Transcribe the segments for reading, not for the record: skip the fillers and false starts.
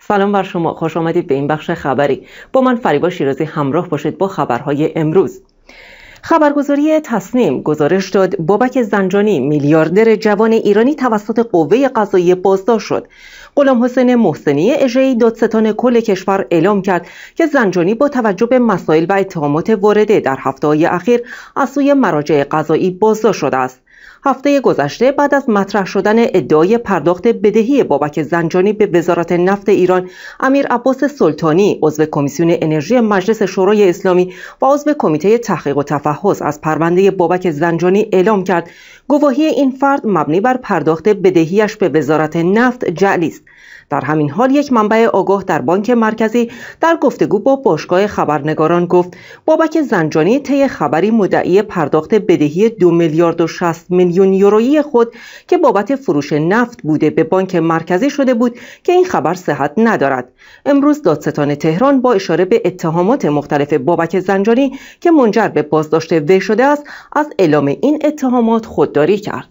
سلام بر شما، خوش آمدید به این بخش خبری. با من فریبا شیرازی همراه باشید با خبرهای امروز. خبرگزاری تصنیم گزارش داد بابک زنجانی میلیاردر جوان ایرانی توسط قوه قضاییه بازداشت شد. غلام حسین محسنی اژه‌ای دادستان کل کشور اعلام کرد که زنجانی با توجه به مسائل و اتهامات وارده در هفته‌های اخیر از سوی مراجع قضایی بازداشت شده است. هفته گذشته بعد از مطرح شدن ادعای پرداخت بدهی بابک زنجانی به وزارت نفت ایران، امیر عباس سلطانی عضو کمیسیون انرژی مجلس شورای اسلامی و عضو کمیته تحقیق و تفحص از پرونده بابک زنجانی اعلام کرد گواهی این فرد مبنی بر پرداخت بدهیش به وزارت نفت جعلی است. در همین حال یک منبع آگاه در بانک مرکزی در گفتگو با باشگاه خبرنگاران گفت بابک زنجانی طی خبری مدعی پرداخت بدهی 2 میلیارد و 60 میلیون یورویی خود که بابت فروش نفت بوده به بانک مرکزی شده بود که این خبر صحت ندارد. امروز دادستان تهران با اشاره به اتهامات مختلف بابک زنجانی که منجر به بازداشت وی شده است از اعلام این اتهامات خودداری کرد.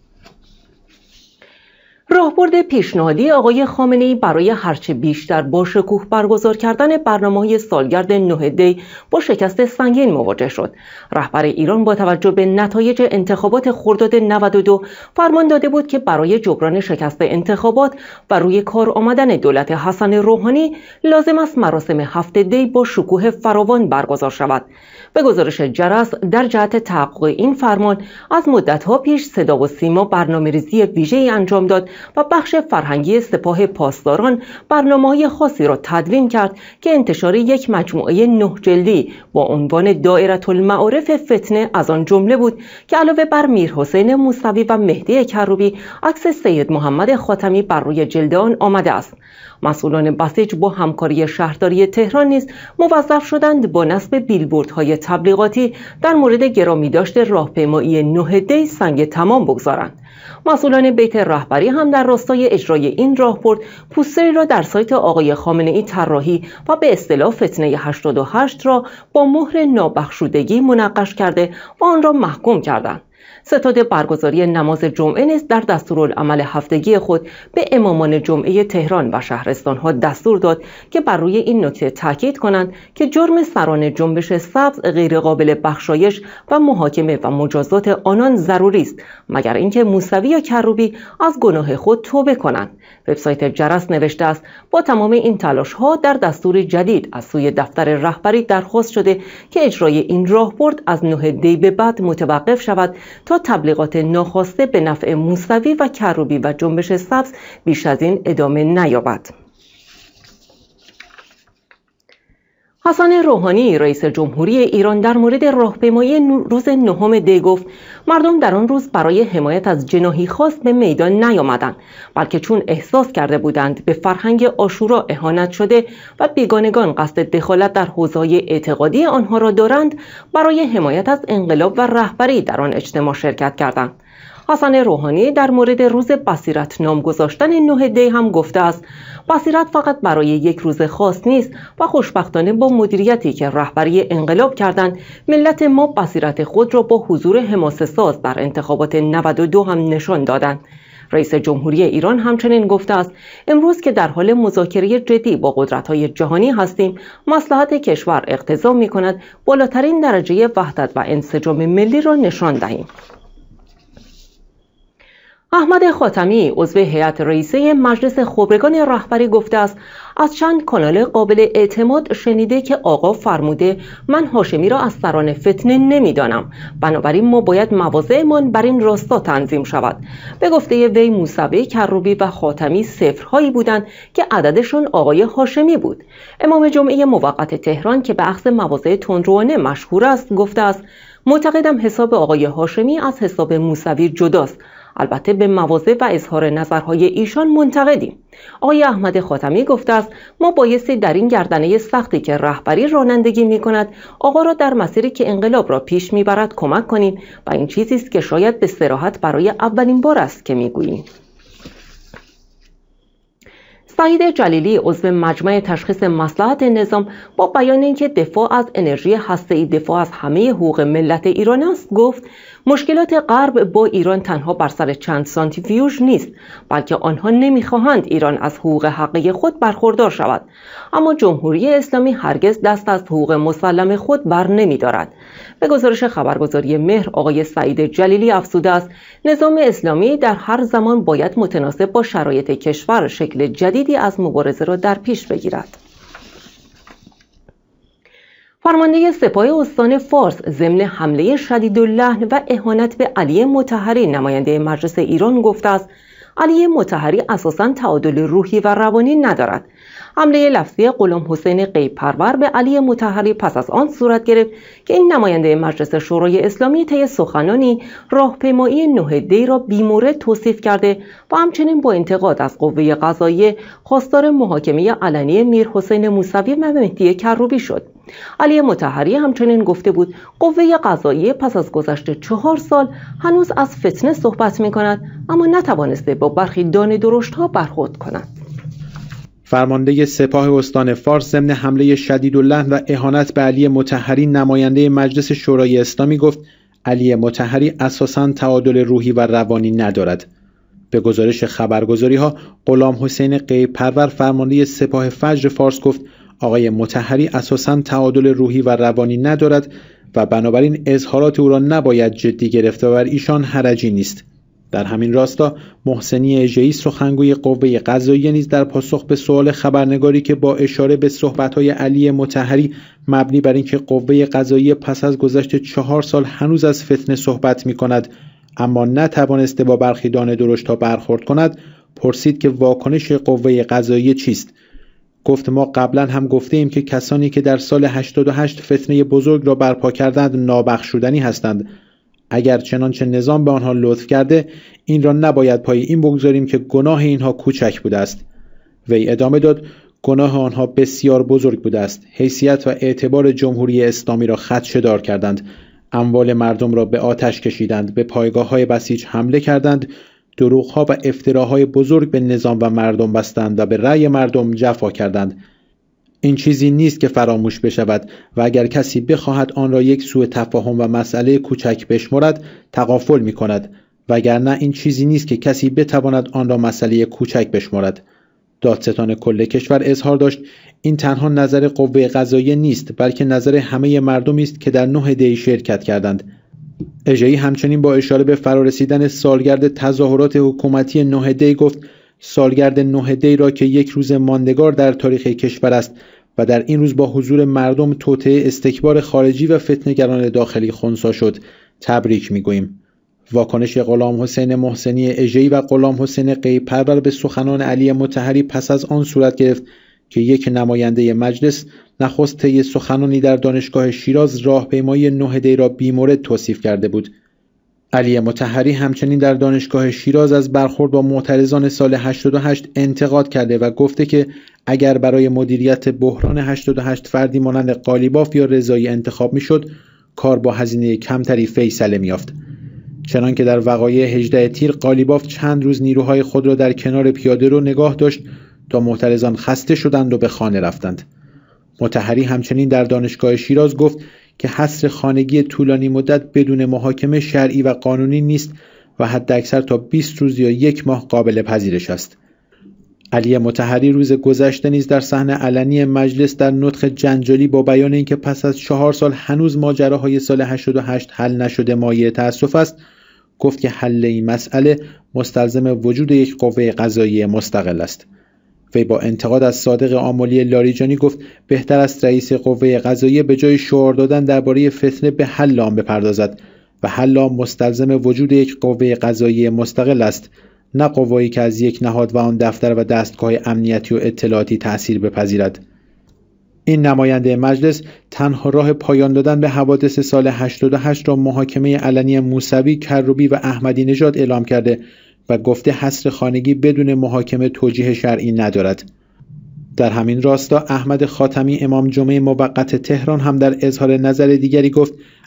راهبرد پیشنهادی آقای خامنه‌ای برای هرچه بیشتر با شکوه برگزار کردن برنامه‌های سالگرد 9 دی با شکست سنگین مواجه شد. رهبر ایران با توجه به نتایج انتخابات خرداد 92 فرمان داده بود که برای جبران شکست انتخابات و روی کار آمدن دولت حسن روحانی لازم است مراسم 7 دی با شکوه فراوان برگزار شود. به گزارش جرس، در جهت تحقق این فرمان از مدت‌ها پیش صدا و سیما برنامه‌ریزی ویژه‌ای انجام داد و بخش فرهنگی سپاه پاسداران برنامه‌های خاصی را تدوین کرد که انتشار یک مجموعه 9 جلدی با عنوان دایره المعارف فتنه از آن جمله بود که علاوه بر میرحسین موسوی و مهدی کروبی عکس سید محمد خاتمی بر روی جلد آن آمده است. مسئولان بسیج با همکاری شهرداری تهران نیز موظف شدند با نصب بیلبوردهای تبلیغاتی در مورد گرامیداشت راهپیمایی 9 دی سنگ تمام بگذارند. مسئولان بیت رهبری هم در راستای اجرای این راهبرد پوستری را در سایت آقای خامنه‌ای طراحی و به اصطلاح فتنه 88 را با مهر نابخشودگی منقش کرده و آن را محکوم کردند. ستاد برگزاری نماز جمعه نیز در دستورالعمل هفتگی خود به امامان جمعه تهران و شهرستانها دستور داد که بر روی این نکته تاکید کنند که جرم سران جنبش سبز غیرقابل بخشایش و محاکمه و مجازات آنان ضروری است مگر اینکه موسوی یا کروبی از گناه خود توبه کنند. وبسایت جرس نوشته است با تمام این تلاش‌ها در دستور جدید از سوی دفتر رهبری درخواست شده که اجرای این راهبرد از 9 دی به بعد متوقف شود تا تبلیغات ناخواسته به نفع موسوی و کروبی و جنبش سبز بیش از این ادامه نیابد. حسن روحانی رئیس جمهوری ایران در مورد راهپیمایی روز 9 دی گفت مردم در آن روز برای حمایت از جناحی خاص به میدان نیامدند، بلکه چون احساس کرده بودند به فرهنگ عاشورا اهانت شده و بیگانگان قصد دخالت در حوزه‌های اعتقادی آنها را دارند، برای حمایت از انقلاب و رهبری در آن اجتماع شرکت کردند. حسن روحانی در مورد روز بصیرت نام گذاشتن 9 دی هم گفته است بصیرت فقط برای یک روز خاص نیست و خوشبختانه با مدیریتی که رهبری انقلاب کردند ملت ما بصیرت خود را با حضور حماسه‌ساز در انتخابات 92 هم نشان دادند. رئیس جمهوری ایران همچنین گفته است امروز که در حال مذاکره جدی با قدرت‌های جهانی هستیم، مصلحت کشور اقتضا می‌کند بالاترین درجه وحدت و انسجام ملی را نشان دهیم. احمد خاتمی عضو هیئت رئیسه مجلس خبرگان رهبری گفته است از چند کانال قابل اعتماد شنیده که آقا فرموده من هاشمی را از سران فتنه نمیدانم، بنابراین ما باید مواضعمان بر این راستا تنظیم شود. به گفته وی موسوی، کروبی و خاتمی صفرهایی بودند که عددشون آقای هاشمی بود. امام جمعه موقت تهران که به اخذ مواضع تندروانه مشهور است گفته است معتقدم حساب آقای هاشمی از حساب موسوی جداست. البته به مواضع و اظهار نظرهای ایشان منتقدیم. آقای احمد خاتمی گفته است ما بایستی در این گردنه سختی که رهبری رانندگی می کند آقا را در مسیری که انقلاب را پیش می برد کمک کنیم و این چیزی است که شاید به صراحت برای اولین بار است که می گوییم. سعید جلیلی عضو مجمع تشخیص مصلحت نظام با بیان اینکه دفاع از انرژی هسته‌ای دفاع از همه حقوق ملت ایران است گفت مشکلات غرب با ایران تنها بر سر چند سانتریفیوژ نیست، بلکه آنها نمیخواهند ایران از حقوق حقیقی خود برخوردار شود، اما جمهوری اسلامی هرگز دست از حقوق مسلم خود بر نمیدارد. به گزارش خبرگزاری مهر، آقای سعید جلیلی افزوده است نظام اسلامی در هر زمان باید متناسب با شرایط کشور شکل جدیدی از مبارزه را در پیش بگیرد. فرمانده سپاه استان فارس ضمن حمله شدیداللحن و اهانت به علی مطهری نماینده مجلس ایران گفته است علی مطهری اساساً تعادل روحی و روانی ندارد. حمله لفظی غلام حسین غیب پرور به علی مطهری پس از آن صورت گرفت که این نماینده مجلس شورای اسلامی طی سخنانی راهپیمایی 9 دی را بیمورد توصیف کرده و همچنین با انتقاد از قوه قضاییه خواستار محاکمه علنی میرحسین موسوی و مهدی کروبی شد. علی مطهری همچنین گفته بود قوه قضاییه پس از گذشت 4 سال هنوز از فتنه صحبت می کند اما نتوانسته با برخی دانه درشت‌ها برخورد کند. فرمانده سپاه استان فارس ضمن حمله شدیداللحن و اهانت به علی مطهری نماینده مجلس شورای اسلامی گفت علی مطهری اساساً تعادل روحی و روانی ندارد. به گزارش خبرگزاری‌ها غلام حسین غیب پرور فرمانده سپاه فجر فارس گفت آقای مطهری اساساً تعادل روحی و روانی ندارد و بنابراین اظهارات او را نباید جدی گرفت و بر ایشان حرجی نیست. در همین راستا محسنی اژه‌ای سخنگوی قوه قضاییه نیز در پاسخ به سوال خبرنگاری که با اشاره به صحبت‌های علی مطهری مبنی بر اینکه قوه قضاییه پس از گذشت 4 سال هنوز از فتنه صحبت می‌کند اما نتوانسته با برخی دانه درشت‌ها برخورد کند، پرسید که واکنش قوه قضاییه چیست. گفت ما قبلا هم گفته ایم که کسانی که در سال 88 فتنه بزرگ را برپا کردند نابخشودنی هستند. اگر چنانچه نظام به آنها لطف کرده این را نباید پای این بگذاریم که گناه اینها کوچک بوده است. وی ادامه داد گناه آنها بسیار بزرگ بوده است. حیثیت و اعتبار جمهوری اسلامی را خدشه‌دار کردند، اموال مردم را به آتش کشیدند، به پایگاه‌های بسیج حمله کردند، دروغ‌ها و افتراهای بزرگ به نظام و مردم بستند و به رأی مردم جفا کردند. این چیزی نیست که فراموش بشود و اگر کسی بخواهد آن را یک سوء تفاهم و مسئله کوچک بشمرد تغافل می کند، وگرنه این چیزی نیست که کسی بتواند آن را مسئله کوچک بشمرد. دادستان کل کشور اظهار داشت این تنها نظر قوه قضاییه نیست بلکه نظر همه مردمی است که در 9 دی شرکت کردند. اژه‌ای همچنین با اشاره به فرارسیدن سالگرد تظاهرات حکومتی 9 دی گفت سالگرد 9 دی را که یک روز ماندگار در تاریخ کشور است و در این روز با حضور مردم توطئه استکبار خارجی و فتنه‌گران داخلی خنثی شد تبریک می‌گوییم. واکنش غلام حسین محسنی اژه‌ای و غلام حسین غیب پرور به سخنان علی مطهری پس از آن صورت گرفت که یک نماینده مجلس نخست طی سخنانی در دانشگاه شیراز راهپیمایی 9 دی را بیمورد توصیف کرده بود. علی مطهری همچنین در دانشگاه شیراز از برخورد با معترضان سال 88 انتقاد کرده و گفته که اگر برای مدیریت بحران 88 فردی مانند قالیباف یا رضایی انتخاب میشد کار با هزینه کمتری فیصله میافت. چنانکه در وقایع 18 تیر قالیباف چند روز نیروهای خود را در کنار پیاده رو نگاه داشت تا معترضان خسته شدند و به خانه رفتند. مطهری همچنین در دانشگاه شیراز گفت که حصر خانگی طولانی مدت بدون محاکمه شرعی و قانونی نیست و حداکثر تا 20 روز یا 1 ماه قابل پذیرش است. علی مطهری روز گذشته نیز در صحنه علنی مجلس در نطق جنجالی با بیان اینکه پس از 4 سال هنوز ماجراهای سال 88 حل نشده مایه تأسف است، گفت که حل این مسئله مستلزم وجود یک قوه قضاییه مستقل است. وی با انتقاد از صادق آملی لاریجانی گفت بهتر است رئیس قوه قضاییه به جای شعار دادن درباره فتنه به حل آن بپردازد و حل آن مستلزم وجود یک قوه قضاییه مستقل است، نه قوایی که از یک نهاد و آن دفتر و دستگاه امنیتی و اطلاعاتی تأثیر بپذیرد. این نماینده مجلس تنها راه پایان دادن به حوادث سال 88 را محاکمه علنی موسوی، کروبی و احمدی نژاد اعلام کرده و گفته حصر خانگی بدون محاکمه توجیه شرعی ندارد. در همین راستا احمد خاتمی امام جمعه موقت تهران هم در اظهار نظر دیگری گفت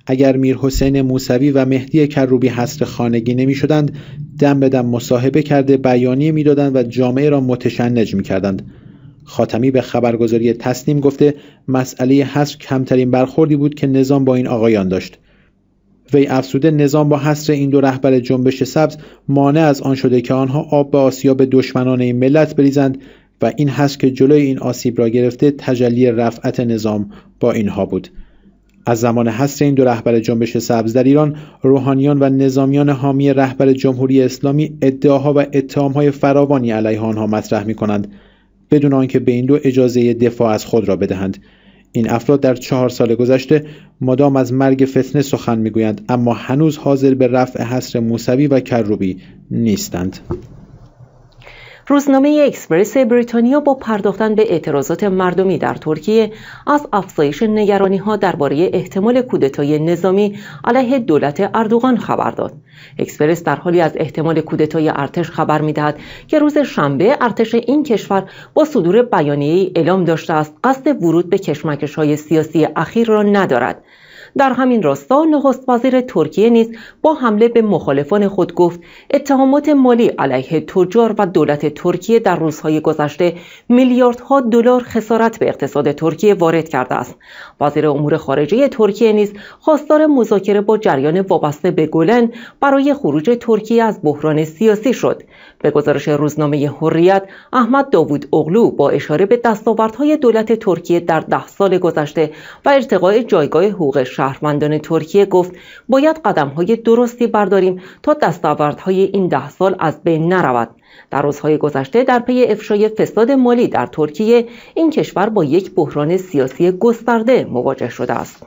اگر میرحسین موسوی و مهدی کروبی حصر خانگی نمی شدند، دم به دم مصاحبه کرده بیانیه می دادند و جامعه را متشنج می کردند. خاتمی به خبرگزاری تسنیم گفته مسئله حصر کمترین برخوردی بود که نظام با این آقایان داشت. وی افزوده نظام با حصر این دو رهبر جنبش سبز مانع از آن شده که آنها آب به آسیاب دشمنان این ملت بریزند و این حصر که جلوی این آسیب را گرفته تجلی رفعت نظام با اینها بود. از زمان حصر این دو رهبر جنبش سبز در ایران، روحانیان و نظامیان حامی رهبر جمهوری اسلامی ادعاها و اتهامهای فراوانی علیه آنها مطرح می‌کنند بدون آنکه به این دو اجازه دفاع از خود را بدهند. این افراد در 4 سال گذشته مدام از مرگ فتنه سخن میگویند، اما هنوز حاضر به رفع حصر موسوی و کروبی نیستند. روزنامه اکسپرس بریتانیا با پرداختن به اعتراضات مردمی در ترکیه از افزایش نگرانی‌ها درباره احتمال کودتای نظامی علیه دولت اردوغان خبر داد. اکسپرس در حالی از احتمال کودتای ارتش خبر می‌دهد که روز شنبه ارتش این کشور با صدور بیانیه‌ای اعلام داشته است قصد ورود به کشمکش‌های سیاسی اخیر را ندارد. در همین راستا نخست وزیر ترکیه نیز با حمله به مخالفان خود گفت اتهامات مالی علیه تجار و دولت ترکیه در روزهای گذشته میلیاردها دلار خسارت به اقتصاد ترکیه وارد کرده است. وزیر امور خارجه ترکیه نیز خواستار مذاکره با جریان وابسته به گلن برای خروج ترکیه از بحران سیاسی شد. به گزارش روزنامه حریت، احمد داوود اغلو با اشاره به دستاوردهای دولت ترکیه در 10 سال گذشته و ارتقاء جایگاه حقوق شهروندان ترکیه گفت باید قدم‌های درستی برداریم تا دستاوردهای این 10 سال از بین نرود. در روزهای گذشته در پی افشای فساد مالی در ترکیه، این کشور با یک بحران سیاسی گسترده مواجه شده است.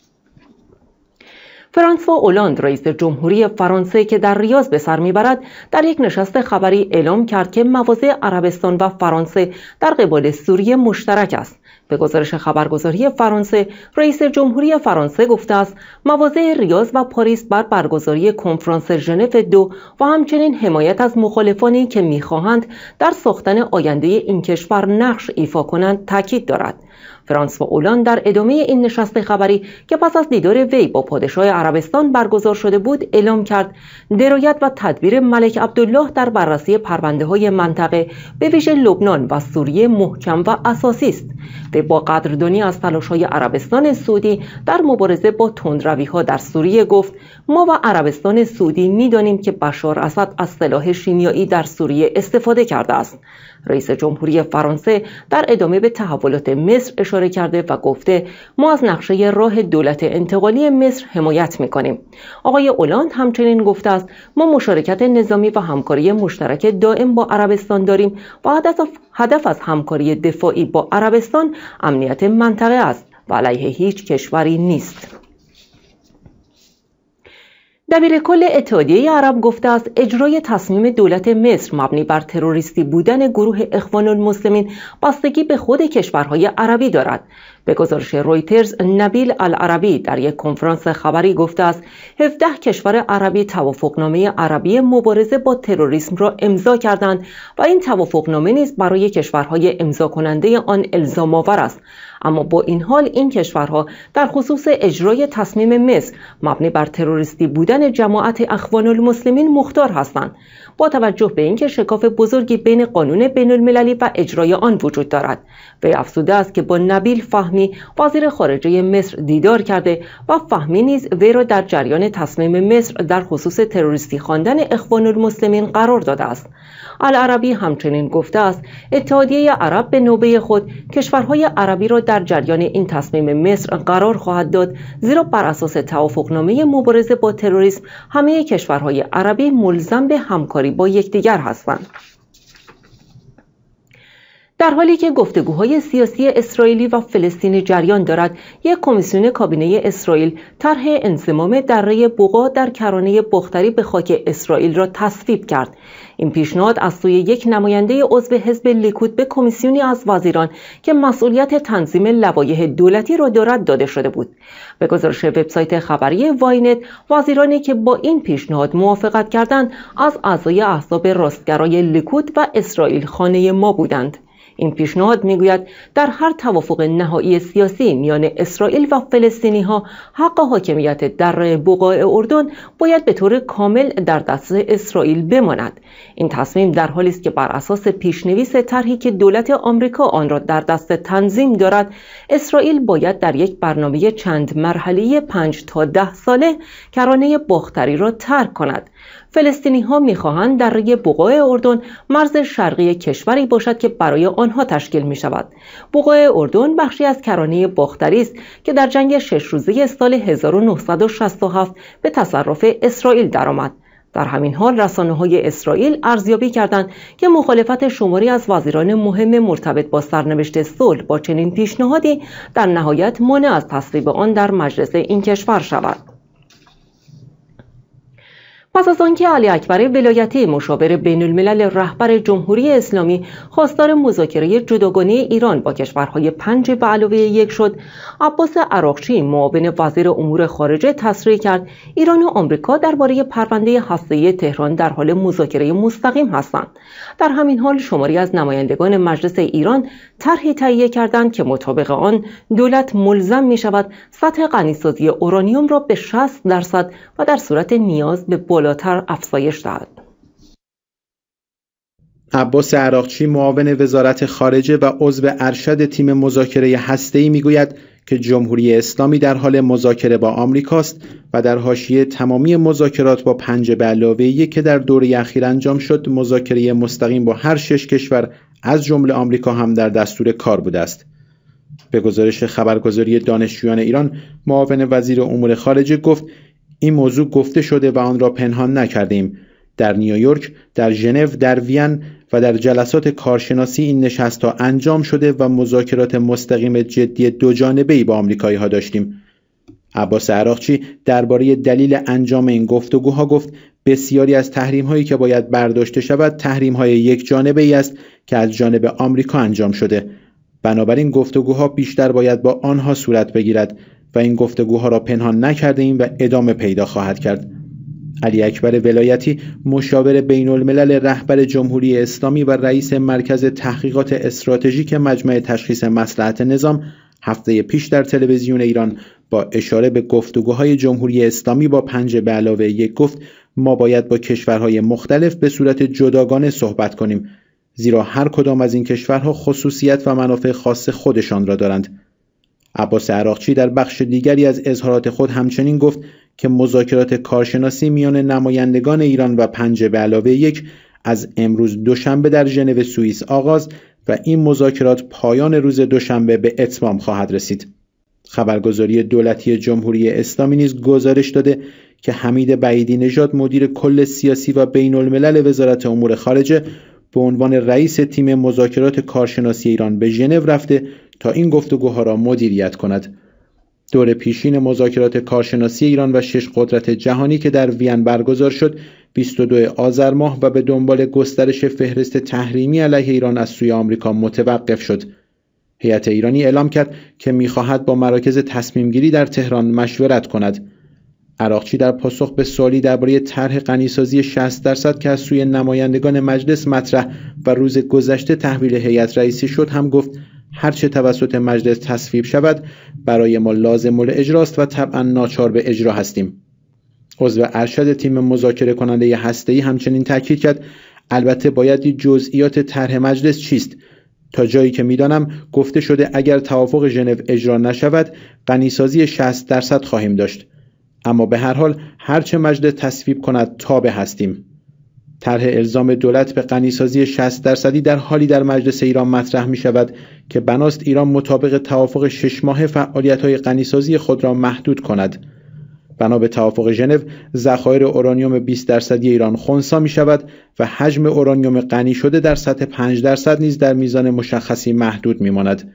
فرانسوا اولاند رئیس جمهوری فرانسه که در ریاض به سر میبرد در یک نشست خبری اعلام کرد که مواضع عربستان و فرانسه در قبال سوریه مشترک است. به گزارش خبرگزاری فرانسه، رئیس جمهوری فرانسه گفته است مواضع ریاض و پاریس بر برگزاری کنفرانس ژنو 2 و همچنین حمایت از مخالفانی که می‌خواهند در ساختن آینده این کشور نقش ایفا کنند تاکید دارد. فرانسوا اولاند در ادامه این نشست خبری که پس از دیدار وی با پادشاه عربستان برگزار شده بود اعلام کرد درایت و تدبیر ملک عبدالله در بررسی پرونده‌های منطقه به ویژه لبنان و سوریه محکم و اساسی است. وی با قدردانی از تلاش‌های عربستان سعودی در مبارزه با تندروی‌ها در سوریه گفت ما و عربستان سعودی می‌دانیم که بشار اسد از سلاح شیمیایی در سوریه استفاده کرده است. رئیس جمهوری فرانسه در ادامه به تحولات مصر اشاره کرده و گفته ما از نقشه راه دولت انتقالی مصر حمایت می‌کنیم. آقای اولاند همچنین گفته است ما مشارکت نظامی و همکاری مشترک دائم با عربستان داریم و هدف از همکاری دفاعی با عربستان امنیت منطقه است و علیه هیچ کشوری نیست. دبیر کل اتحادیه عرب گفته است اجرای تصمیم دولت مصر مبنی بر تروریستی بودن گروه اخوان المسلمین بستگی به خود کشورهای عربی دارد. به گزارش رویترز، نبیل العربی در یک کنفرانس خبری گفته است 17 کشور عربی توافقنامه عربی مبارزه با تروریسم را امضا کردند و این توافقنامه نیز برای کشورهای امضا کننده آن الزام آور است. اما با این حال این کشورها در خصوص اجرای تصمیم مصر مبنی بر تروریستی بودن جماعت اخوان المسلمین مختار هستند. با توجه به اینکه شکاف بزرگی بین قانون بین المللی و اجرای آن وجود دارد، وی افزوده است که با نبیل فهمی وزیر خارجه مصر دیدار کرده و فهمی نیز وی را در جریان تصمیم مصر در خصوص تروریستی خواندن اخوان المسلمین قرار داده است. العربی همچنین گفته است اتحادیه عرب به نوبه خود کشورهای عربی را در جریان این تصمیم مصر قرار خواهد داد، زیرا بر اساس توافقنامه مبارزه با تروریسم همه کشورهای عربی ملزم به همکاری با یکدیگر هستند. در حالی که گفتگوهای سیاسی اسرائیلی و فلسطینی جریان دارد، یک کمیسیون کابینه اسرائیل طرح انضمام دره بقا در کرانه بختری به خاک اسرائیل را تصویب کرد. این پیشنهاد از سوی یک نماینده عضو حزب لیکود به کمیسیونی از وزیران که مسئولیت تنظیم لوایح دولتی را دارد داده شده بود. به گزارش وبسایت خبری واینت، وزیرانی که با این پیشنهاد موافقت کردند از اعضای احزاب راستگرای لیکود و اسرائیل خانه ما بودند. این پیشنهاد میگوید در هر توافق نهایی سیاسی میان اسرائیل و فلسطینی‌ها حق حاکمیت در بقاع اردن باید به طور کامل در دست اسرائیل بماند. این تصمیم در حالی است که بر اساس پیشنویس طرحی که دولت آمریکا آن را در دست تنظیم دارد، اسرائیل باید در یک برنامه چند مرحله‌ای 5 تا 10 ساله کرانه باختری را ترک کند. فلسطینی‌ها می‌خواهند دره بقاع اردن مرز شرقی کشوری باشد که برای آنها تشکیل می‌شود. بقاع اردن بخشی از کرانه باختری است که در جنگ 6 روزه سال 1967 به تصرف اسرائیل درآمد. در همین حال رسانه‌های اسرائیل ارزیابی کردند که مخالفت شماری از وزیران مهم مرتبط با سرنوشت صلح با چنین پیشنهادی در نهایت مانع از تصویب آن در مجلس این کشور شود. پس از آنکه علی اکبر ولایتی مشاور بین الملل رهبر جمهوری اسلامی خواستار مذاکره جداگانه ایران با کشورهای 5+1 شد، عباس عراقچی معاون وزیر امور خارجه تصریح کرد ایران و آمریکا درباره پرونده هسته‌ای تهران در حال مذاکره مستقیم هستند. در همین حال شماری از نمایندگان مجلس ایران طرحی تهیه کردند که مطابق آن دولت ملزم می شود سطح غنیسازی اورانیوم را به 60% و در صورت نیاز به بالاتر افزایش دهد. عباس عراقچی معاون وزارت خارجه و عضو ارشد تیم مذاکره هسته‌ای میگوید که جمهوری اسلامی در حال مذاکره با آمریکاست و در حاشیه تمامی مذاکرات با 5+1 که در دوره اخیر انجام شد، مذاکره مستقیم با هر 6 کشور از جمله آمریکا هم در دستور کار بوده است. به گزارش خبرگزاری دانشجویان ایران، معاون وزیر امور خارجه گفت این موضوع گفته شده و آن را پنهان نکردیم. در نیویورک، در ژنو، در وین و در جلسات کارشناسی این نشست‌ها انجام شده و مذاکرات مستقیم جدی دوجانبه‌ای با آمریکایی‌ها داشتیم. عباس عراقچی درباره دلیل انجام این گفتگوها گفت بسیاری از تحریم‌هایی که باید برداشته شود تحریم‌های یک جانبه‌ای است که از جانب آمریکا انجام شده. بنابراین گفتگوها بیشتر باید با آنها صورت بگیرد و این گفتگوها را پنهان نکرده‌ایم و ادامه پیدا خواهد کرد. علی اکبر ولایتی مشاور بین الملل رهبر جمهوری اسلامی و رئیس مرکز تحقیقات استراتژیک مجمع تشخیص مصلحت نظام هفته پیش در تلویزیون ایران با اشاره به گفتگوهای جمهوری اسلامی با 5+1 گفت ما باید با کشورهای مختلف به صورت جداگانه صحبت کنیم، زیرا هر کدام از این کشورها خصوصیت و منافع خاص خودشان را دارند. عباس عراقچی در بخش دیگری از اظهارات خود همچنین گفت که مذاکرات کارشناسی میان نمایندگان ایران و 5+1 از امروز دوشنبه در ژنو سوئیس آغاز و این مذاکرات پایان روز دوشنبه به اتمام خواهد رسید. خبرگزاری دولتی جمهوری اسلامی نیز گزارش داده که حمید بعیدی نژاد مدیر کل سیاسی و بین الملل وزارت امور خارجه به عنوان رئیس تیم مذاکرات کارشناسی ایران به ژنو رفته تا این گفتگوها را مدیریت کند. دور پیشین مذاکرات کارشناسی ایران و 6 قدرت جهانی که در وین برگزار شد 22 آذر ماه و به دنبال گسترش فهرست تحریمی علیه ایران از سوی آمریکا متوقف شد. هیئت ایرانی اعلام کرد که می‌خواهد با مراکز تصمیم گیری در تهران مشورت کند. عراقچی در پاسخ به سوالی درباره طرح غنیسازی 60% که از سوی نمایندگان مجلس مطرح و روز گذشته تحویل هیئت رئیسی شد هم گفت هرچه توسط مجلس تصویب شود برای ما لازم الاجراست و طبعا ناچار به اجرا هستیم. عضو ارشد تیم مذاکره کننده هسته‌ای همچنین تاکید کرد البته باید دید جزئیات طرح مجلس چیست. تا جایی که میدانم گفته شده اگر توافق ژنو اجرا نشود غنیسازی 60% خواهیم داشت، اما به هر حال هرچه مجلس تصویب کند تابع هستیم. طرح الزام دولت به غنیسازی 60% در حالی در مجلس ایران مطرح می شود که بناست ایران مطابق توافق 6 ماهه فعالیت‌های غنیسازی خود را محدود کند. بنا به توافق ژنو ذخایر اورانیوم 20% ایران خنثی می شود و حجم اورانیوم غنی شده در سطح 5% نیز در میزان مشخصی محدود می ماند.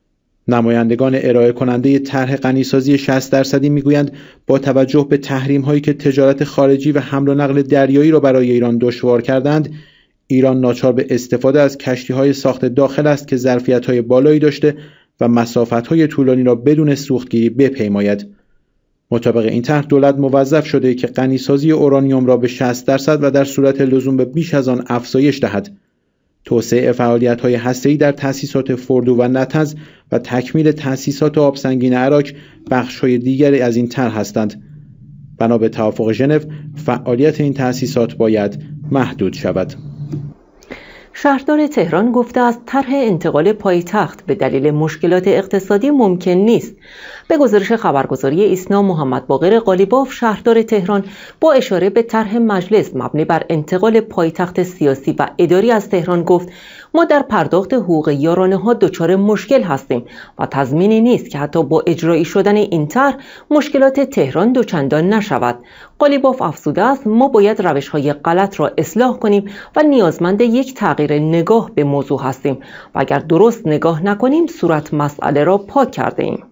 نمایندگان ارائه کننده طرح غنیسازی 60% میگویند با توجه به تحریم هایی که تجارت خارجی و حمل و نقل دریایی را برای ایران دشوار کردند، ایران ناچار به استفاده از کشتی های ساخت داخل است که ظرفیت های بالایی داشته و مسافت های طولانی را بدون سوختگیری بپیماید. مطابق این طرح دولت موظف شده که غنیسازی اورانیوم را به 60% و در صورت لزوم به بیش از آن افزایش دهد. توسعه فعالیت‌های هسته‌ای در تأسیسات فردو و نطنز و تکمیل تأسیسات آبسنگین اراک بخش‌های دیگری از این طرح هستند. بنا به توافق ژنو، فعالیت این تأسیسات باید محدود شود. شهردار تهران گفته است طرح انتقال پایتخت به دلیل مشکلات اقتصادی ممکن نیست. به گزارش خبرگزاری ایسنا، محمد باقر قالیباف شهردار تهران با اشاره به طرح مجلس مبنی بر انتقال پایتخت سیاسی و اداری از تهران گفت ما در پرداخت حقوق یارانه ها دچار مشکل هستیم و تضمینی نیست که حتی با اجرایی شدن این طرح مشکلات تهران دوچندان نشود. قالیباف افزوده است ما باید روش‌های غلط را اصلاح کنیم و نیازمند یک تغییر نگاه به موضوع هستیم و اگر درست نگاه نکنیم صورت مسئله را پاک کرده ایم.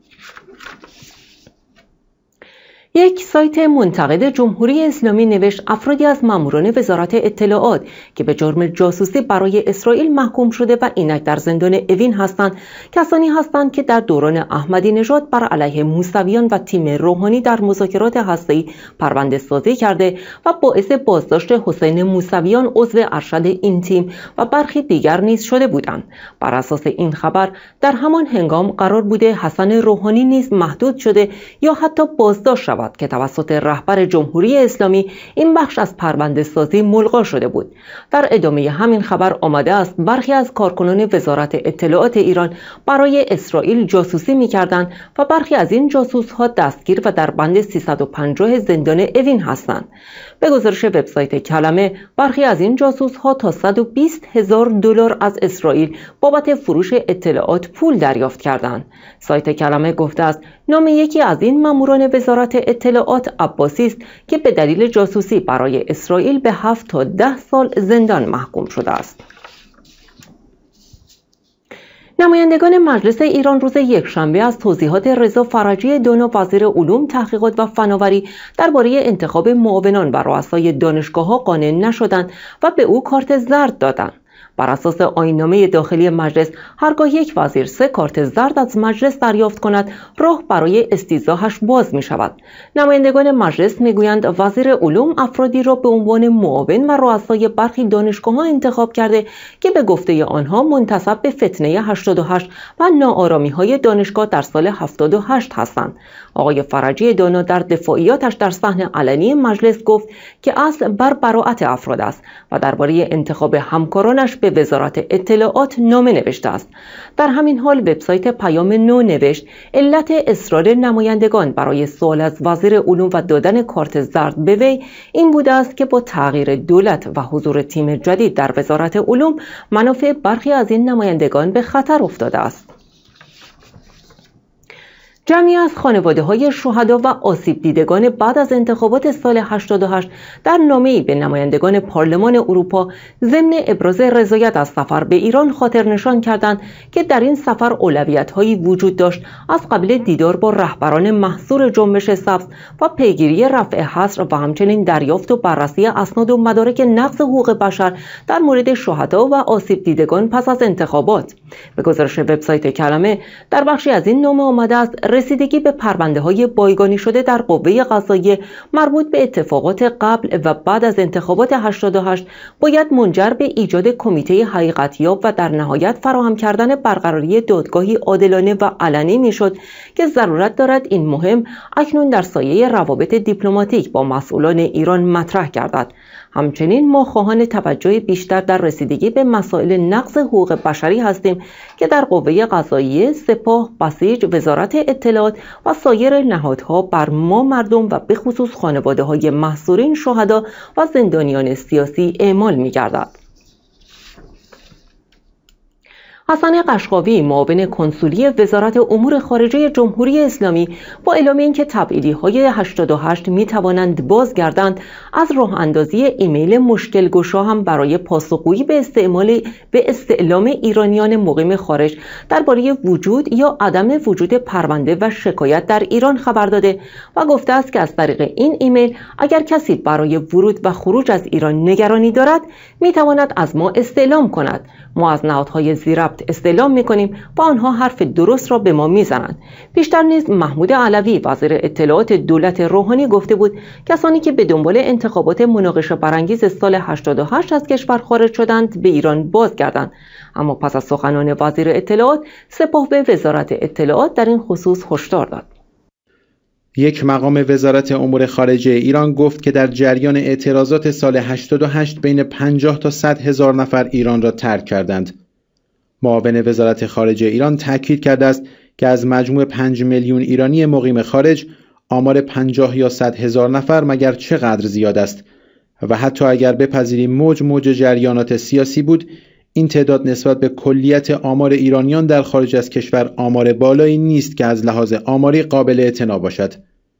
یک سایت منتقد جمهوری اسلامی نوشت افرادی از ماموران وزارت اطلاعات که به جرم جاسوسی برای اسرائیل محکوم شده و اینک در زندان اوین هستند کسانی هستند که در دوران احمدی نژاد بر علیه موسویان و تیم روحانی در مذاکرات هسته‌ای پرونده سازی کرده و باعث بازداشت حسین موسویان عضو ارشد این تیم و برخی دیگر نیز شده بودند. بر اساس این خبر در همان هنگام قرار بوده حسن روحانی نیز محدود شده یا حتی بازداشت شود که توسط رهبر جمهوری اسلامی این بخش از پرونده سازی ملغا شده بود. در ادامه همین خبر آمده است برخی از کارکنان وزارت اطلاعات ایران برای اسرائیل جاسوسی می‌کردند و برخی از این جاسوس‌ها دستگیر و در بند 350 زندان اوین هستند. به گزارش وبسایت کلمه برخی از این جاسوس‌ها تا $120,000 از اسرائیل بابت فروش اطلاعات پول دریافت کردند. سایت کلمه گفته است نام یکی از این ماموران وزارت اطلاعات عباسی است که به دلیل جاسوسی برای اسرائیل به 7 تا 10 سال زندان محکوم شده است. نمایندگان مجلس ایران روز یکشنبه از توضیحات رضا فرجی دانا وزیر علوم، تحقیقات و فناوری درباره انتخاب معاونان و رؤسای دانشگاه‌ها قانع نشدند و به او کارت زرد دادند. بر اساس آیین‌نامه داخلی مجلس هرگاه یک وزیر 3 کارت زرد از مجلس دریافت کند راه برای استیضاحش باز می شود. نمایندگان مجلس می گویند وزیر علوم افرادی را به عنوان معاون و رؤسای برخی دانشگاه‌ها انتخاب کرده که به گفته آنها منتسب به فتنه 88 و ناآرامی‌های دانشگاه در سال 78 هستند. آقای فرجی دانا در دفاعیاتش در صحن علنی مجلس گفت که اصل بر براءت افراد است و درباره انتخاب همکارانش به وزارت اطلاعات نامه نوشته است. در همین حال وبسایت پیام نو نوشت علت اصرار نمایندگان برای سوال از وزیر علوم و دادن کارت زرد به وی این بوده است که با تغییر دولت و حضور تیم جدید در وزارت علوم منافع برخی از این نمایندگان به خطر افتاده است. جمعی از خانواده‌های شهدا و آسیب دیدگان بعد از انتخابات سال 88 در نامه‌ای به نمایندگان پارلمان اروپا ضمن ابراز رضایت از سفر به ایران خاطر نشان کردند که در این سفر اولویت‌هایی وجود داشت از قبیل دیدار با رهبران محصور جنبش سبز و پیگیری رفع حصر و همچنین دریافت و بررسی اسناد و مدارک نقض حقوق بشر در مورد شهدا و آسیب دیدگان پس از انتخابات. به گزارش وبسایت کلمه در بخشی از این نامه آمده است رسیدگی به پرونده‌های بایگانی شده در قوه قضاییه مربوط به اتفاقات قبل و بعد از انتخابات 88 باید منجر به ایجاد کمیته حقیقتیاب و در نهایت فراهم کردن برقراری دادگاهی عادلانه و علنی میشد که ضرورت دارد این مهم اکنون در سایه روابط دیپلماتیک با مسئولان ایران مطرح گردد. همچنین ما خواهان توجه بیشتر در رسیدگی به مسائل نقض حقوق بشری هستیم که در قوه قضاییه، سپاه، بسیج، وزارت اطلاعات و سایر نهادها بر ما مردم و به خصوص خانواده‌های محصورین شهدا و زندانیان سیاسی اعمال می‌گردد. حسن قشقاوی، معاون کنسولی وزارت امور خارجه جمهوری اسلامی، با اعلام اینکه تبعیدی‌های 88 می‌توانند بازگردند، از راه اندازی ایمیل مشکل گشا هم برای پاسخگویی به استعلام ایرانیان مقیم خارج درباره وجود یا عدم وجود پرونده و شکایت در ایران خبر داده و گفته است که از طریق این ایمیل اگر کسی برای ورود و خروج از ایران نگرانی دارد، می‌تواند از ما استعلام کند. ما از نهادهای ذی‌ربط ضبط استعلام می‌کنیم و آنها حرف درست را به ما می‌زنند. پیشتر نیز محمود علوی وزیر اطلاعات دولت روحانی گفته بود کسانی که به دنبال انتخابات مناقشه برانگیز سال 88 از کشور خارج شدند به ایران بازگردند. اما پس از سخنان وزیر اطلاعات، سپاه به وزارت اطلاعات در این خصوص هشدار داد. یک مقام وزارت امور خارجه ایران گفت که در جریان اعتراضات سال 88 بین 50 تا 100 هزار نفر ایران را ترک کردند. معاون وزارت خارجه ایران تاکید کرده است که از مجموع 5 میلیون ایرانی مقیم خارج، آمار 50 یا 100 هزار نفر مگر چقدر زیاد است و حتی اگر بپذیریم موج جریانات سیاسی بود، این تعداد نسبت به کلیت آمار ایرانیان در خارج از کشور آمار بالایی نیست که از لحاظ آماری قابل اعتنا باشد.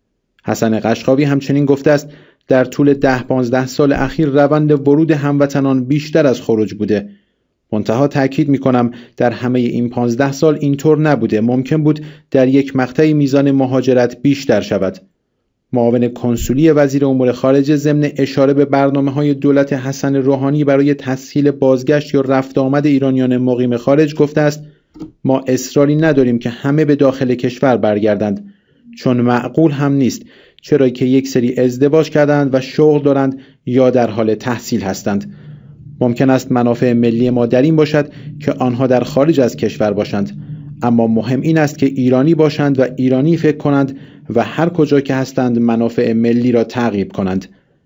حسن قشقاوی همچنین گفته است در طول 10-15 سال اخیر روند ورود هموطنان بیشتر از خروج بوده. منتها تأکید می‌کنم در همه این 15 سال اینطور نبوده. ممکن بود در یک مقطعی میزان مهاجرت بیشتر شود. معاون کنسولی وزیر امور خارجه ضمن اشاره به برنامه‌های دولت حسن روحانی برای تسهیل بازگشت یا رفت آمد ایرانیان مقیم خارج گفته است ما اصراری نداریم که همه به داخل کشور برگردند، چون معقول هم نیست، چرا که یک سری ازدواج کردند و شغل دارند یا در حال تحصیل هستند. ممکن است منافع ملی ما در این باشد که آنها در خارج از کشور باشند، اما مهم این است که ایرانی باشند و ایرانی فکر کنند و هر کجا که هستند منافع ملی را تعقیب کنند.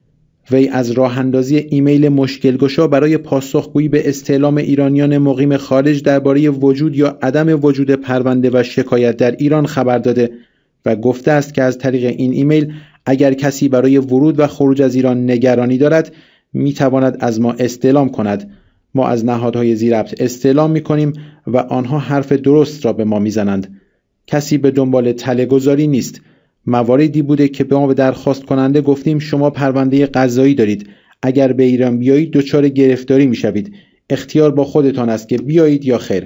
وی از راه اندازی ایمیل مشکلگشا برای پاسخگویی به استعلام ایرانیان مقیم خارج درباره وجود یا عدم وجود پرونده و شکایت در ایران خبر داده و گفته است که از طریق این ایمیل اگر کسی برای ورود و خروج از ایران نگرانی دارد میتواند از ما استعلام کند. ما از نهادهای زیرربط استعلام میکنیم و آنها حرف درست را به ما میزنند. کسی به دنبال تله‌گذاری نیست. مواردی بوده که به ما به درخواست کننده گفتیم شما پرونده قضایی دارید، اگر به ایران بیایید دچار گرفتاری میشوید، اختیار با خودتان است که بیایید یا خیر.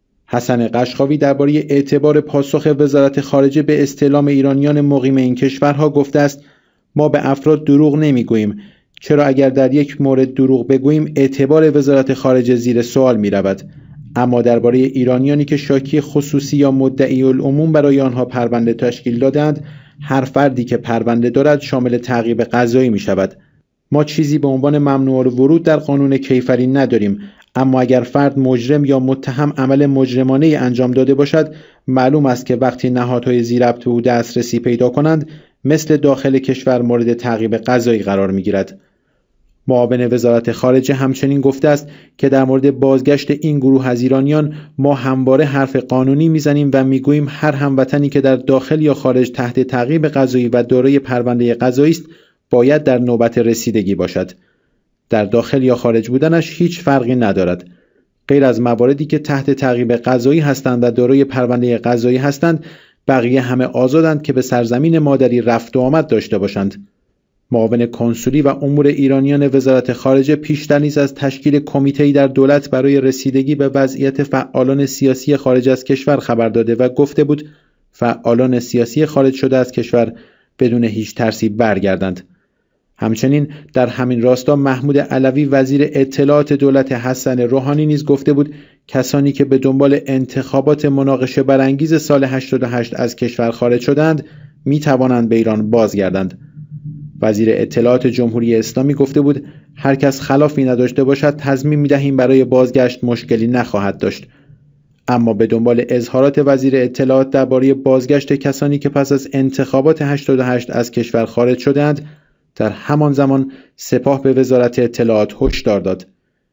حسن قشقاوی درباره اعتبار پاسخ وزارت خارجه به استعلام ایرانیان مقیم این کشورها گفته است ما به افراد دروغ نمیگوییم، چرا اگر در یک مورد دروغ بگوییم اعتبار وزارت خارجه زیر سوال می رود. اما درباره ایرانیانی که شاکی خصوصی یا مدعی العموم برای آنها پرونده تشکیل دادند، هر فردی که پرونده دارد شامل تعقیب قضایی می شود. ما چیزی به عنوان ممنوع الورود در قانون کیفری نداریم، اما اگر فرد مجرم یا متهم عمل مجرمانه انجام داده باشد، معلوم است که وقتی نهادهای زیرربط به او دسترسی پیدا کنند، مثل داخل کشور مورد تعقیب قضایی قرار می گیرد. معاون وزارت خارجه همچنین گفته است که در مورد بازگشت این گروه از ایرانیان ما همواره حرف قانونی میزنیم و میگوییم هر هموطنی که در داخل یا خارج تحت تعقیب قضایی و دارای پرونده قضایی است باید در نوبت رسیدگی باشد. در داخل یا خارج بودنش هیچ فرقی ندارد. غیر از مواردی که تحت تعقیب قضایی هستند و دارای پرونده قضایی هستند، بقیه همه آزادند که به سرزمین مادری رفت و آمد داشته باشند. معاون کنسولی و امور ایرانیان وزارت خارجه پیشتر نیز از تشکیل کمیته‌ای در دولت برای رسیدگی به وضعیت فعالان سیاسی خارج از کشور خبر داده و گفته بود فعالان سیاسی خارج شده از کشور بدون هیچ ترسی برگردند. همچنین در همین راستا محمود علوی وزیر اطلاعات دولت حسن روحانی نیز گفته بود کسانی که به دنبال انتخابات مناقشه برانگیز سال 88 از کشور خارج شدند می توانند به ایران بازگردند. وزیر اطلاعات جمهوری اسلامی گفته بود هر کس خلافی نداشته باشد تضمین می‌دهیم برای بازگشت مشکلی نخواهد داشت. اما به دنبال اظهارات وزیر اطلاعات درباره بازگشت کسانی که پس از انتخابات 88 از کشور خارج شدند، در همان زمان سپاه به وزارت اطلاعات هشدار داد.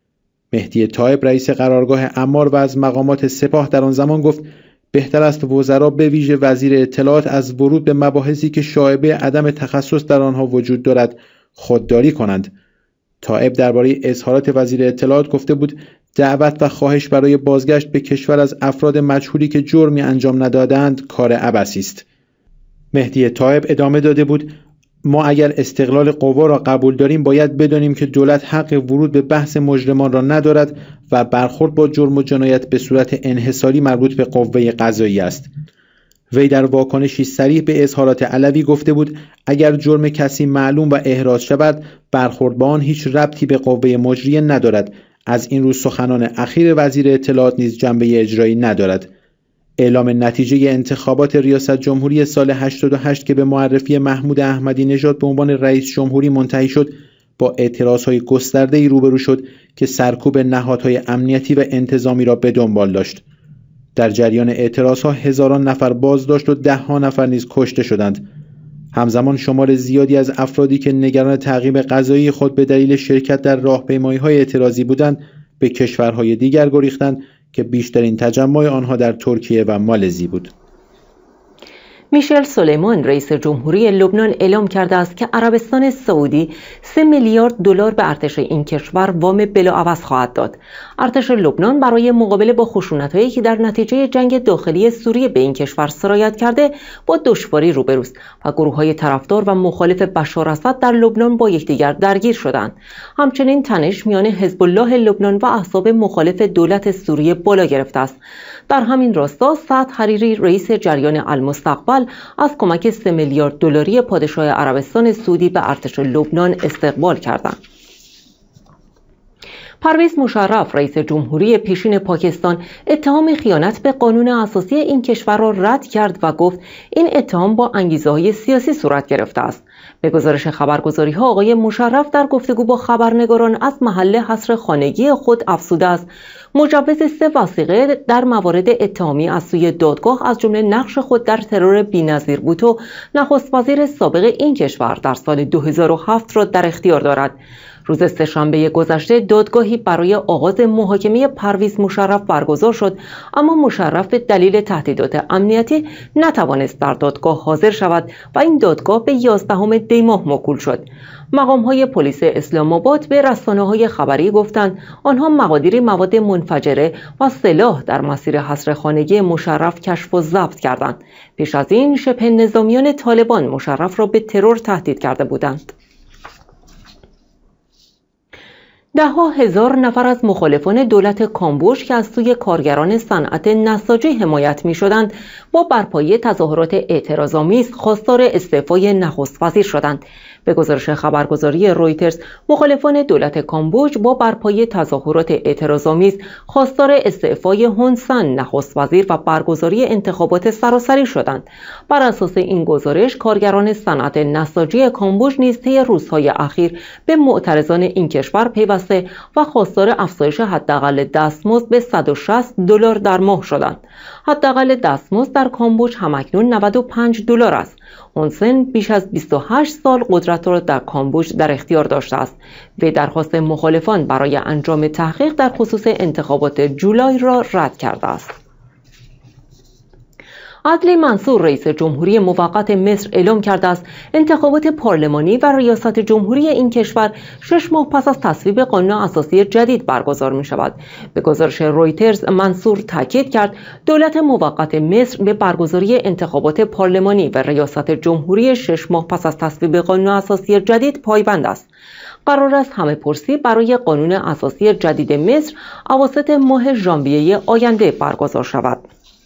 مهدی طایب رئیس قرارگاه امار و از مقامات سپاه در آن زمان گفت بهتر است وزرا به ویژه وزیر اطلاعات از ورود به مباحثی که شایبه عدم تخصص در آنها وجود دارد خودداری کنند. طایب درباره اظهارات وزیر اطلاعات گفته بود دعوت و خواهش برای بازگشت به کشور از افراد مجهولی که جرمی انجام ندادند کار عبثی است. مهدی طایب ادامه داده بود ما اگر استقلال قوا را قبول داریم باید بدانیم که دولت حق ورود به بحث مجرمان را ندارد و برخورد با جرم و جنایت به صورت انحصاری مربوط به قوه قضایی است. وی در واکنشی صریح به اظهارات علوی گفته بود اگر جرم کسی معلوم و احراز شود برخورد با آن هیچ ربطی به قوه مجریه ندارد، از این رو سخنان اخیر وزیر اطلاعات نیز جنبه اجرایی ندارد. اعلام نتیجه انتخابات ریاست جمهوری سال 88 که به معرفی محمود احمدی نژاد به عنوان رئیس جمهوری منتهی شد، با اعتراضهای گسترده‌ای روبرو شد که سرکوب نهادهای امنیتی و انتظامی را به دنبال داشت. در جریان اعتراضها هزاران نفر بازداشت و ده‌ها نفر نیز کشته شدند. همزمان شمار زیادی از افرادی که نگران تعقیب قضایی خود به دلیل شرکت در راهپیمایی‌های اعتراضی بودند، به کشورهای دیگر گریختند که بیشترین تجمع آنها در ترکیه و مالزی بود. میشل سلیمان رئیس جمهوری لبنان اعلام کرده است که عربستان سعودی 3 میلیارد دلار به ارتش این کشور وام بلاعوض خواهد داد. ارتش لبنان برای مقابله با خشونت‌هایی که در نتیجه جنگ داخلی سوریه به این کشور سرایت کرده با دشواری روبروست و گروه‌های طرفدار و مخالف بشار اسد در لبنان با یکدیگر درگیر شدند. همچنین تنش میان حزب الله لبنان و احزاب مخالف دولت سوریه بالا گرفته است. در همین راستا سعد حریری رئیس جریان المستقبل از کمک 3 میلیارد دلاری پادشاه عربستان سعودی به ارتش لبنان استقبال کردند. پرویز مشرف رئیس جمهوری پیشین پاکستان اتهام خیانت به قانون اساسی این کشور را رد کرد و گفت این اتهام با انگیزه‌های سیاسی صورت گرفته است. به گزارش خبرگزاری‌ها آقای مشرف در گفتگو با خبرنگاران از محل حصر خانگی خود افزوده است مجوز 3 وثیقه در موارد اتهامی از سوی دادگاه از جمله نقش خود در ترور بی‌نظیر بوتو نخست وزیر سابق این کشور در سال 2007 را در اختیار دارد. روز سه‌شنبه گذشته دادگاهی برای آغاز محاکمه پرویز مشرف برگزار شد، اما مشرف به دلیل تهدیدات امنیتی نتوانست در دادگاه حاضر شود و این دادگاه به 11 دی ماه موکول شد. مقام‌های پلیس اسلام آباد به رسانه‌های خبری گفتند آنها مقادیر مواد منفجره و سلاح در مسیر حصر خانگی مشرف کشف و ضبط کردند. پیش از این شبه نظامیان طالبان مشرف را به ترور تهدید کرده بودند. ده‌ها هزار نفر از مخالفان دولت کامبوج که از سوی کارگران صنعت نساجی حمایت می‌شدند با برپایی تظاهرات اعتراض‌آمیز خواستار استعفای نخست وزیر شدند. به گزارش خبرگزاری رویترز مخالفان دولت کامبوج با برپایی تظاهرات اعتراض‌آمیز خواستار استعفای هون سن نخست وزیر و برگزاری انتخابات سراسری شدند. بر اساس این گزارش کارگران صنعت نساجی کامبوج نیز طی روزهای اخیر به معترضان این کشور پیوسته و خواستار افزایش حداقل دستمزد به $160 در ماه شدند. حداقل دستمزد در کامبوج همکنون $95 است. هون سن بیش از 28 سال قدرت را در کامبوج در اختیار داشته است. وی درخواست مخالفان برای انجام تحقیق در خصوص انتخابات جولای را رد کرده است. عدلی منصور رئیس جمهوری موقت مصر اعلام کرده است انتخابات پارلمانی و ریاست جمهوری این کشور 6 ماه پس از تصویب قانون اساسی جدید برگزار می شود. به گزارش رویترز منصور تاکید کرد دولت موقت مصر به برگزاری انتخابات پارلمانی و ریاست جمهوری 6 ماه پس از تصویب قانون اساسی جدید پایبند است. قرار است همه پرسی برای قانون اساسی جدید مصر اواسط ماه ژانویه آینده برگزار شود.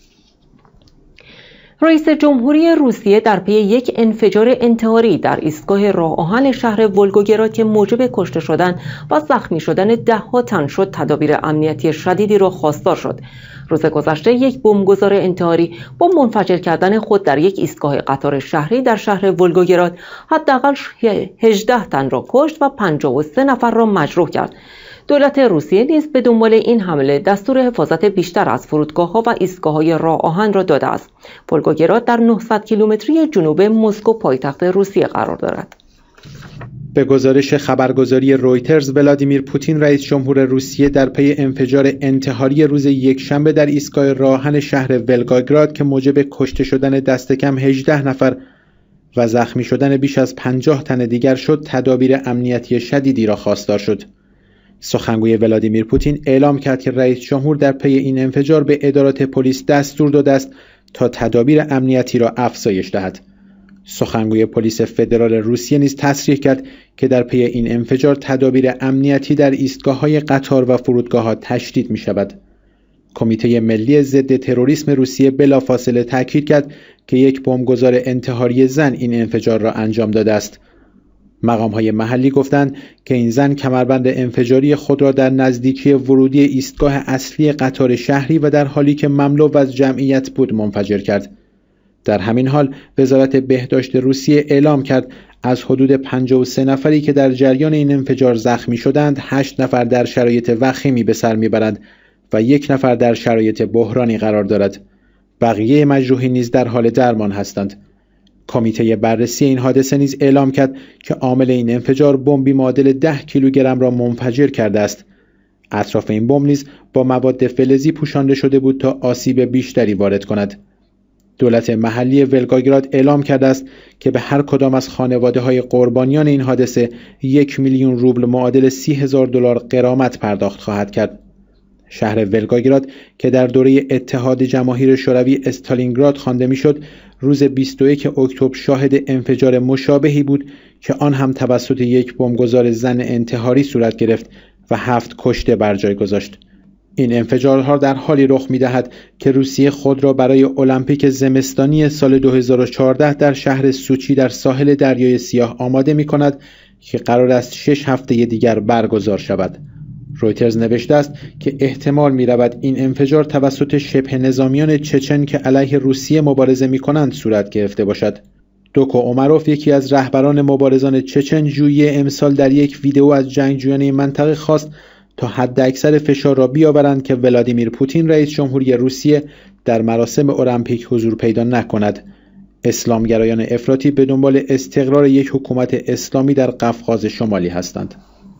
رئیس جمهوری روسیه در پی یک انفجار انتحاری در ایستگاه راه آهن شهر ولگوگراد که موجب کشته شدن و زخمی شدن ده‌ها تن شد تدابیر امنیتی شدیدی را خواستار شد. روز گذشته یک بمبگذار انتحاری با منفجر کردن خود در یک ایستگاه قطار شهری در شهر ولگوگراد حداقل 18 تن را کشت و 53 نفر را مجروح کرد. دولت روسیه نیز به دنبال این حمله دستور حفاظت بیشتر از فرودگاه‌ها و ایستگاه‌های راه آهن را داده است. ولگوگراد در 900 کیلومتری جنوب مسکو پایتخت روسیه قرار دارد. به گزارش خبرگزاری رویترز ولادیمیر پوتین رئیس جمهور روسیه در پی انفجار انتحاری روز یکشنبه در ایستگاه راه آهن شهر ولگوگراد که موجب کشته شدن دست کم 18 نفر و زخمی شدن بیش از 50 تن دیگر شد تدابیر امنیتی شدیدی را خواستار شد. سخنگوی ولادیمیر پوتین اعلام کرد که رئیس جمهور در پی این انفجار به ادارات پلیس دستور داده است تا تدابیر امنیتی را افزایش دهد. سخنگوی پلیس فدرال روسیه نیز تصریح کرد که در پی این انفجار تدابیر امنیتی در ایستگاه‌های قطار و فرودگاه‌ها تشدید می‌شود. کمیته ملی ضد تروریسم روسیه بلافاصله تاکید کرد که یک بمبگذار انتحاری زن این انفجار را انجام داده است. مقام‌های محلی گفتند که این زن کمربند انفجاری خود را در نزدیکی ورودی ایستگاه اصلی قطار شهری و در حالی که مملو از جمعیت بود منفجر کرد. در همین حال وزارت بهداشت روسیه اعلام کرد از حدود 53 نفری که در جریان این انفجار زخمی شدند، 8 نفر در شرایط وخیمی به سر میبرند و 1 نفر در شرایط بحرانی قرار دارد. بقیه مجروحین نیز در حال درمان هستند. کمیته بررسی این حادثه نیز اعلام کرد که عامل این انفجار بمبی معادل 10 کیلوگرم را منفجر کرده است. اطراف این بمب نیز با مواد فلزی پوشانده شده بود تا آسیب بیشتری وارد کند. دولت محلی ولگاگراد اعلام کرده است که به هر کدام از خانواده‌های قربانیان این حادثه 1 میلیون روبل معادل $30,000 غرامت پرداخت خواهد کرد. شهر ولگاگراد که در دوره اتحاد جماهیر شوروی استالینگراد خوانده میشد، روز 21 اکتبر شاهد انفجار مشابهی بود که آن هم توسط یک بمبگذار زن انتحاری صورت گرفت و 7 کشته بر جای گذاشت. این انفجارها در حالی رخ می‌دهد که روسیه خود را برای المپیک زمستانی سال 2014 در شهر سوچی در ساحل دریای سیاه آماده می‌کند که قرار است 6 هفته دیگر برگزار شود. رویترز نوشته است که احتمال می‌رود این انفجار توسط شبه نظامیان چچن که علیه روسیه مبارزه می‌کنند صورت گرفته باشد. دوکو اومروف، یکی از رهبران مبارزان چچن، ژوئیه امسال در یک ویدئو از جنگجویان این منطقه خواست تا حداکثر فشار را بیاورند که ولادیمیر پوتین رئیس جمهوری روسیه در مراسم المپیک حضور پیدا نکند. اسلامگرایان افراطی به دنبال استقرار یک حکومت اسلامی در قفقاز شمالی هستند.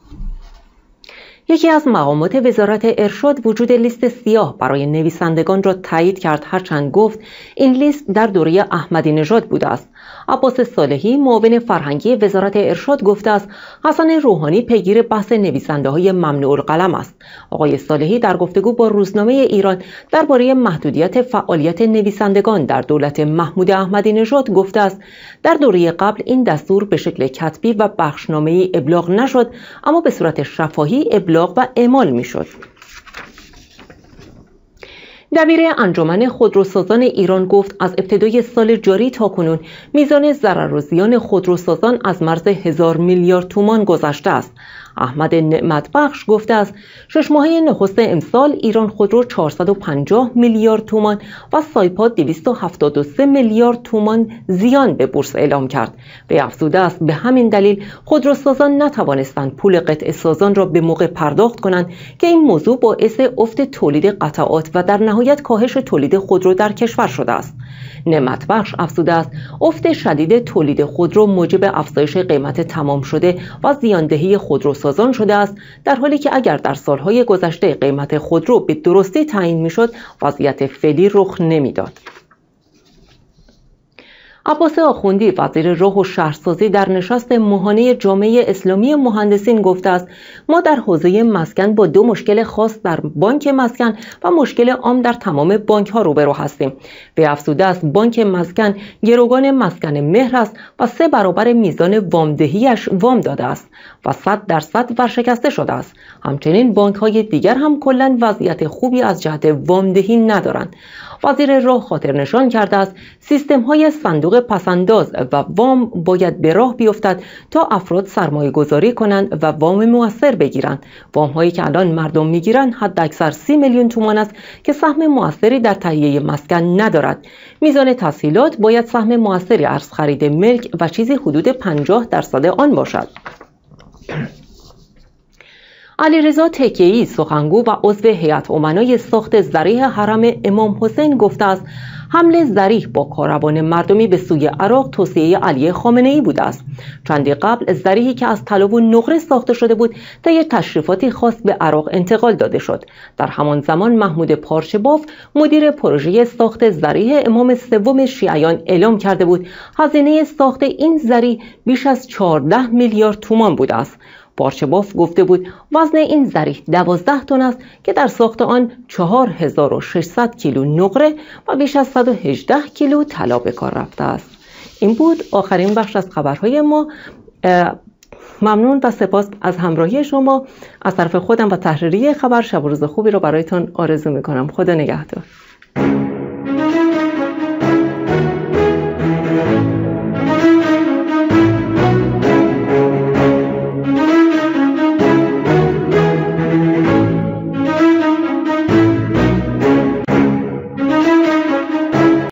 یکی از مقامات وزارت ارشاد وجود لیست سیاه برای نویسندگان را تایید کرد، هرچند گفت این لیست در دوره احمدی نژاد بوده است. عباس صالحی، معاون فرهنگی وزارت ارشاد، گفته است حسن روحانی پیگیر بحث نویسنده‌های ممنوع القلم است. آقای صالحی در گفتگو با روزنامه ایران درباره محدودیت فعالیت نویسندگان در دولت محمود احمدی نژاد گفته است در دوره قبل این دستور به شکل کتبی و بخشنامه‌ای ابلاغ نشد، اما به صورت شفاهی ابلاغ و اعمال میشد. دبیر انجمن خودروسازان ایران گفت از ابتدای سال جاری تا کنون میزان ضرر و زیان خودروسازان از مرز 1000 میلیارد تومان گذشته است. احمد نعمتبخش گفته است 6 ماهه نخست امسال ایران خودرو 450 میلیارد تومان و سایپا 273 میلیارد تومان زیان به بورس اعلام کرد. به افزوده است به همین دلیل خودروسازان نتوانستند پول قطع سازان را به موقع پرداخت کنند که این موضوع باعث افت تولید قطعات و در نهایت کاهش تولید خودرو در کشور شده است. نعمتبخش افزوده است افت شدید تولید خودرو موجب افزایش قیمت تمام شده و زیاندهی خودروسازان شده است، در حالی که اگر در سالهای گذشته قیمت خودرو به درستی تعیین میشد وضعیت فعلی رخ نمیداد. عباس آخوندی، وزیر راه و شهرسازی، در نشست ماهانه جامعه اسلامی مهندسین گفته است ما در حوزه مسکن با 2 مشکل خاص در بانک مسکن و مشکل عام در تمام بانک ها روبرو هستیم. به افزوده است بانک مسکن گروگان مسکن مهر است و 3 برابر میزان وامدهیش وام داده است و 100% ورشکسته شده است. همچنین بانک های دیگر هم کلاً وضعیت خوبی از جهت وامدهی ندارند. وزیر راه خاطر نشان کرده است سیستم های صندوق پسنداز و وام باید به راه بیفتد تا افراد سرمایه گذاری کنند و وام مؤثر بگیرند. وام هایی که الان مردم میگیرند حد اکثر 30 میلیون تومان است که سهم مؤثری در تهیه مسکن ندارد. میزان تسهیلات باید سهم مؤثری از خرید ملک و چیزی حدود 50% آن باشد. علیرضا تکیه‌ای، سخنگو و عضو هیئت امنای ساخت ذریح حرم امام حسین، گفته است حمله ذریح با کاروان مردمی به سوی عراق توصیه علی خامنه‌ای بوده است. چندی قبل ذریحی که از طلا و نقره ساخته شده بود طی تشریفاتی خاص به عراق انتقال داده شد. در همان زمان محمود پارچه‌باف، مدیر پروژه ساخت ذریح امام سوم شیعیان، اعلام کرده بود هزینه ساخت این ذریح بیش از 14 میلیارد تومان بوده است. پارچه‌باف گفته بود وزن این ذریح 12 تن است که در ساخت آن 4600 کیلو نقره و بیش از 118 کیلو طلا به کار رفته است. این بود آخرین بخش از خبرهای ما. ممنون و سپاس از همراهی شما. از طرف خودم و تحریریه خبر شب و روز خوبی رو برایتان آرزو می‌کنم. خدا نگهدار.